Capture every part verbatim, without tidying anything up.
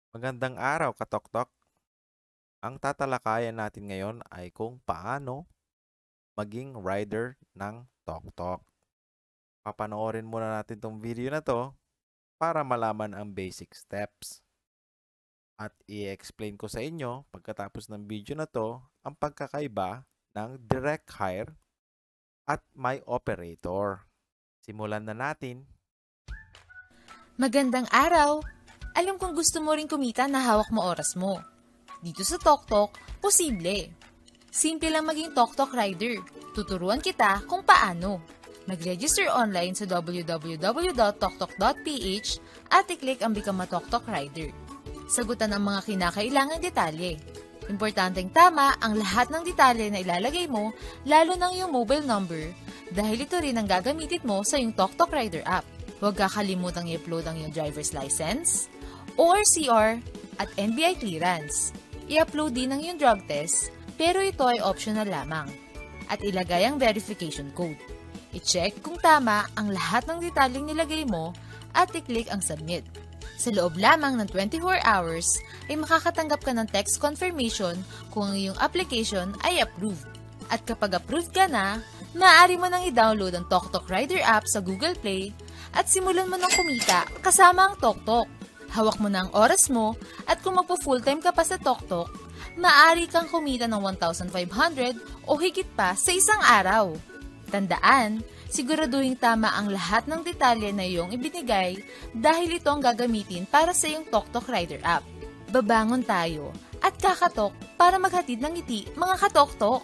Magandang araw, katoktok. Ang tatalakayan natin ngayon ay kung paano maging rider ng TOKTOK. Papanoorin muna natin tong video na to para malaman ang basic steps. At i-explain ko sa inyo pagkatapos ng video na to ang pagkakaiba ng direct hire at my operator. Simulan na natin. Magandang araw! Alam kong gusto mo rin kumita na hawak mo oras mo. Dito sa TOKTOK, posible. Simple lang maging TOKTOK Rider. Tuturuan kita kung paano. Mag-register online sa w w w dot toktok dot p h at i-click ang Become a TOKTOK Rider. Sagutan ang mga kinakailangang detalye. Importanteng tama ang lahat ng detalye na ilalagay mo, lalo ng iyong mobile number, dahil ito rin ang gagamitin mo sa iyong TOKTOK Rider app. Huwag kakalimutang i-upload ang iyong driver's license, O R C R, at N B I clearance. I-upload din ang iyong drug test, pero ito ay optional lamang. At ilagay ang verification code. I-check kung tama ang lahat ng detalyeng nilagay mo at i-click ang submit. Sa loob lamang ng twenty-four hours ay makakatanggap ka ng text confirmation kung ang iyong application ay approved. At kapag approved ka na, maaari mo nang i-download ang TOKTOK Rider app sa Google Play at simulan mo ng kumita kasama ang TOKTOK. Hawak mo na ang oras mo at kung magpo-full-time ka pa sa TOKTOK, maaari kang kumita ng one thousand five hundred o higit pa sa isang araw. Tandaan, siguraduhin tama ang lahat ng detalye na iyong ibinigay dahil ito ang gagamitin para sa iyong TOKTOK Rider app. Babangon tayo at kakatok para maghatid ng ngiti mga katoktok.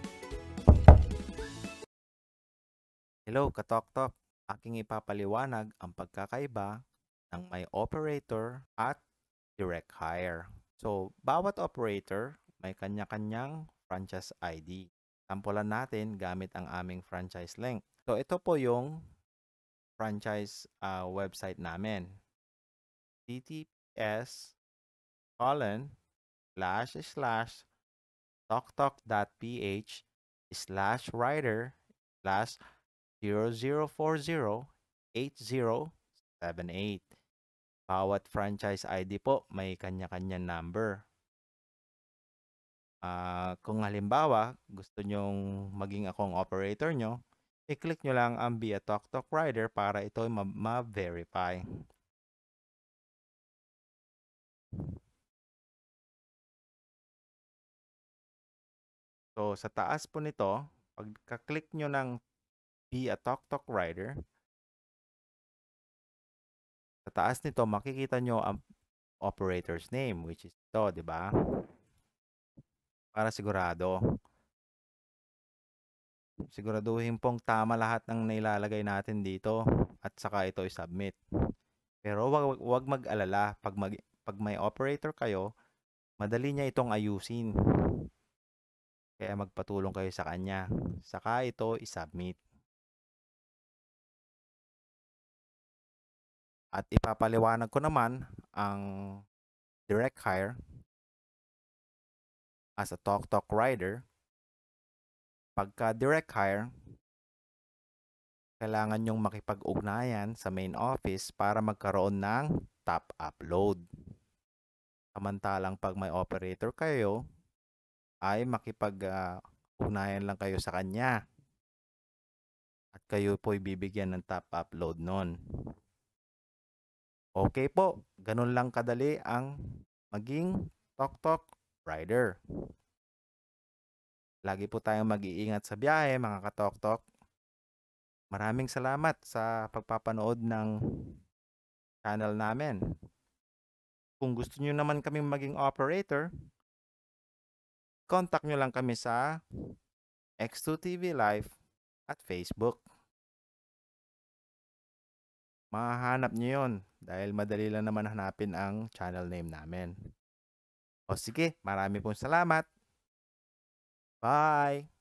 Hello, katoktok. Aking ipapaliwanag ang pagkakaiba ng my operator at direct hire. So, bawat operator may kanya-kanyang franchise I D. Sampulan natin gamit ang aming franchise link. So, ito po yung franchise uh, website namin. T T P S colon slash slash toktok dot p h slash rider slash zero zero four zero eight zero seven eight. Bawat franchise I D po may kanya-kanyang number. Uh, kung halimbawa, gusto nyong maging akong operator nyo, i-click nyo lang ang Be a TOKTOK Rider para ito ma-verify. So, sa taas po nito, pagka-click nyo ng Be a TOKTOK Rider, sa taas nito, makikita nyo ang operator's name, which is ito, di ba? Para sigurado. Siguraduhin pong tama lahat ng nailalagay natin dito at saka ito i-submit. Pero wag, wag mag-alala. Pag, mag, pag may operator kayo, madali niya itong ayusin. Kaya magpatulong kayo sa kanya. Saka ito i-submit. At ipapaliwanag ko naman ang direct hire as a TOKTOK Rider. Pagka direct hire, kailangan nyong makipag-ugnayan sa main office para magkaroon ng top upload. Samantalang pag may operator kayo, ay makipag-ugnayan uh, lang kayo sa kanya. At kayo po'y bibigyan ng top upload nun. Okay po, ganun lang kadali ang maging TOKTOK Rider. Lagi po tayong mag-iingat sa biyahe, mga katoktok. Maraming salamat sa pagpapanood ng channel namin. Kung gusto nyo naman kaming maging operator, contact nyo lang kami sa X two T V Live at Facebook. Mahahanap nyo yun dahil madali lang naman hanapin ang channel name namin. O sige, marami pong salamat. Bye!